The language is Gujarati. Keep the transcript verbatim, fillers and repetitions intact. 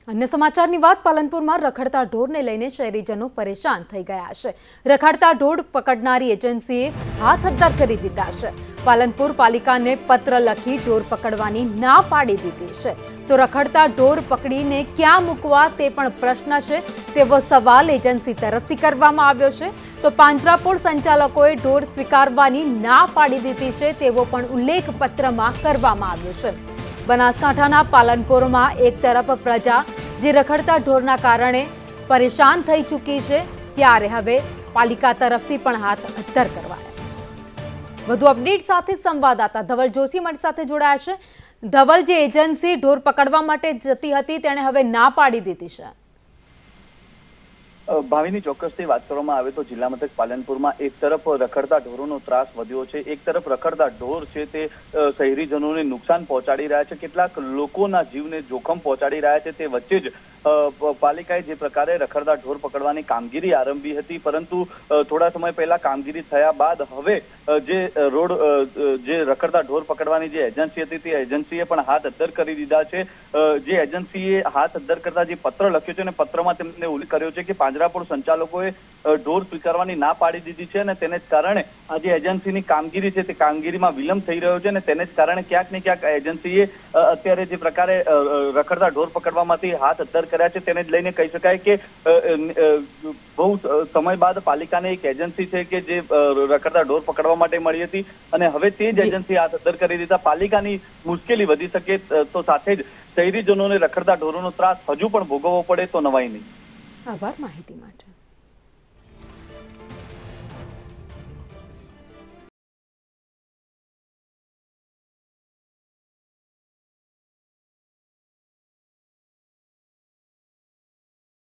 अन्य समाचाરની વાત પાલનપુરમાં રખડતા ઢોરને લઈને શહેરીજનો પરેશાન થઈ ગયા છે। રખડતા ઢોર પકડનારી એજન્સીએ હાથ અદ્ધર કરી દીધા છે। પાલનપુર પાલિકાને પત્ર લખી ઢોર પકડવાની ના પાડી દીધી છે। તો રખડતા ઢોર પકડીને ક્યાં મૂકવા તે પણ પ્રશ્ન છે તેવો સવાલ એજન્સી તરફથી કરવામાં આવ્યો છે। તો પાંજરાપોળ સંચાલકોએ ઢોર સ્વીકારવાની ના પાડી દીધી છે તેવો પણ ઉલ્લેખ પત્રમાં કરવામાં આવ્યો છે। બનાસકાંઠાના પાલનપુરમાં એક તરફ પ્રજા જે રખડતા ઢોરના કારણે પરેશાન થઈ ચૂકી છે ત્યારે હવે પાલિકા તરફથી પણ હાથ અદ્ધર કરવાયા છે। વધુ અપડેટ સાથે સંવાદદાતા ધવલ જોશી મારી સાથે જોડાયા છે। ધવલ, જે એજન્સી ઢોર પકડવા માટે જતી હતી તેણે હવે ના પાડી દીધી છે। ભાવિની ચોક્કસથી વાત કરવામાં આવે તો જિલ્લા મથક પાલનપુરમાં એક તરફ રખડતા ઢોરોનો ત્રાસ વધ્યો છે, એક તરફ રખડતા ઢોર છે તે શહેરીજનોને નુકસાન પહોંચાડી રહ્યા છે, કેટલાક લોકોના જીવને જોખમ પહોંચાડી રહ્યા છે। તે વચ્ચે જ પાલિકાએ જે પ્રકારે રખડતા ઢોર પકડવાની કામગીરી આરંભી હતી, પરંતુ થોડા સમય પહેલા કામગીરી થયા બાદ હવે જે રોડ જે રખડતા ઢોર પકડવાની જે એજન્સી હતી તે એજન્સીએ પણ હાથ અદ્ધર કરી દીધા છે। જે એજન્સીએ હાથ અદ્ધર કરતા જે પત્ર લખ્યો છે અને પત્રમાં તેમને ઉલ્લેખ કર્યો છે કે પાંજરાપોળ સંચાલકોએ ઢોર સ્વીકારવાની ના પાડી દીધી છે અને તેને જ કારણે આ જે એજન્સીની કામગીરી છે તે કામગીરીમાં વિલંબ થઈ રહ્યો છે અને તેને જ કારણે ક્યાંક ને ક્યાંક એજન્સીએ અત્યારે જે પ્રકારે રખડતા ઢોર પકડવામાંથી હાથ અદ્ધર કર્યા છે તેને જ લઈને કહી શકાય કે બહુ સમય બાદ પાલિકાને એક એજન્સી છે કે જે રખડતા ઢોર પકડવા માટે મળી હતી અને હવે તે જ એજન્સી હાથ અદ્ધર કરી દીધા પાલિકાની મુશ્કેલી વધી શકે તો સાથે જ શહેરીજનોને રખડતા ઢોરોનો ત્રાસ હજુ પણ ભોગવવો પડે તો નવાઈ નહીં। આભાર માહિતી માટે।